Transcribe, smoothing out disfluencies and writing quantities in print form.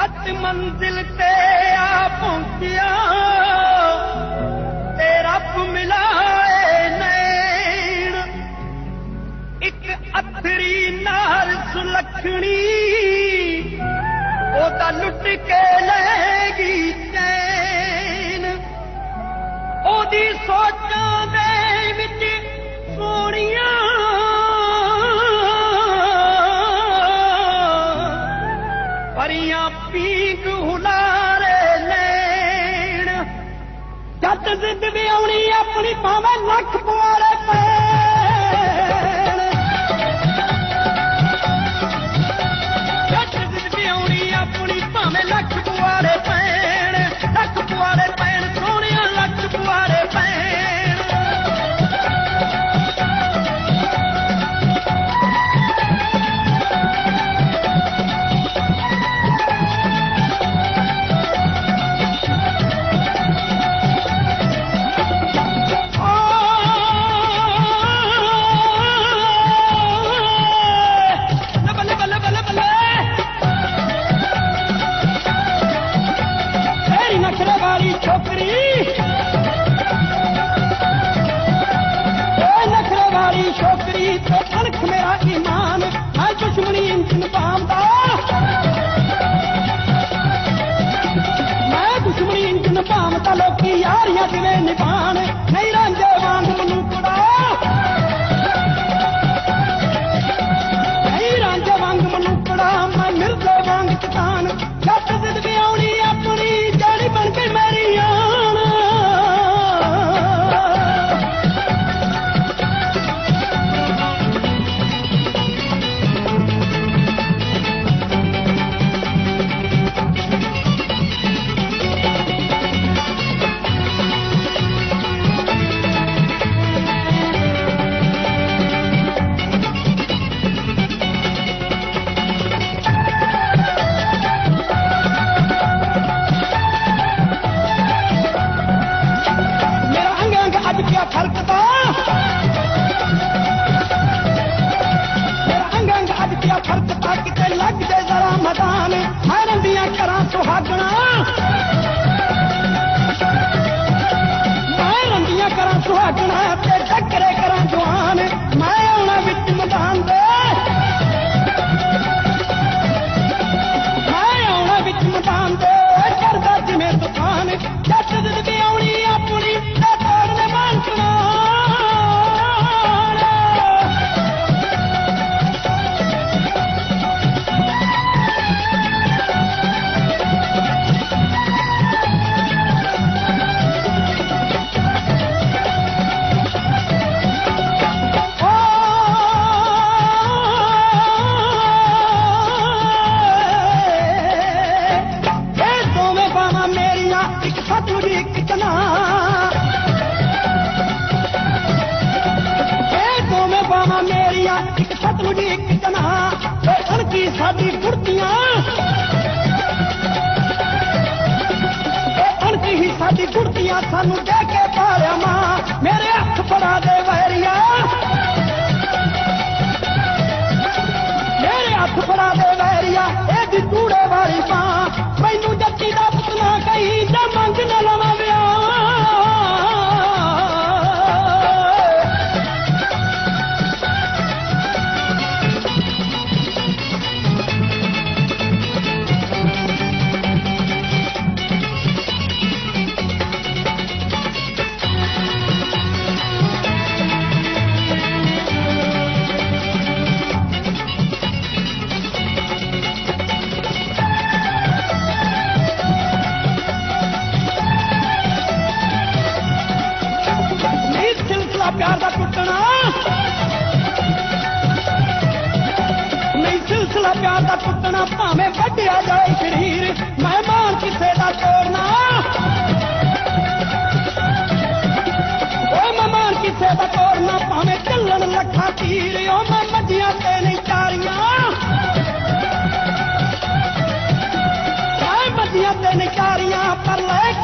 जट मंजिल ते आ पहुंचिया ते रब मिलाए नैन एक अथरी नाल सुलखनी ओदा लुट के लेगी चैन ओदी सोचां दे विच सोनिया परियां पीक हुलारे लैन जट जिद भी आउणी अपनी भावें लख पुआरे पैण जट जिद भी आउणी अपनी भावें लख पुआरे पैण सोहणिया लख पुआरे पैण छोकरी तो अनख मेरा ईमान मैं दुश्मनी इंजन पामदा मैं दुश्मनी इंजन पामदा लोकी यारियां दिवे निभान नहीं रांझे वांग मनु कुड़ा नहीं रांझे वांग मनु कुड़ा मैं मिर्जे वांग किसान जट जिद भी आउणी अपनी जानी बन के मेरी आन लग जाए जरा मैदान मैं रंदियां करा सुहागना मैं रंदियां करा सुहागना ते टकरे करा जवान मैं आना विच मैदान दे मैं आना विच मैदान दे करदा जिवें तूफान जट जिद भी आउणी अपनी ते तोड़ने मानकना साडी गुड़तियां अणकी ही साडी गुड़तियां सानू दे के पालिया मां मेरे हथ फड़ा दे वैरिया मेरे हथ फड़ा दे वैरिया एदी कूड़े वाली मां मैनू जच्ची दा पुतना कही ते मंग न लवां प्यार का टुटना नहीं सिलसिला प्यार का टुटना भावें वड्डिया जाए शरीर मेहमान किसे का तोड़ना मेहमान किसे का तोड़ना भावें चलन लखा तीर ओ मैं मजिया ते नहीं चारियां मजिया ते नहीं चारियां पर ले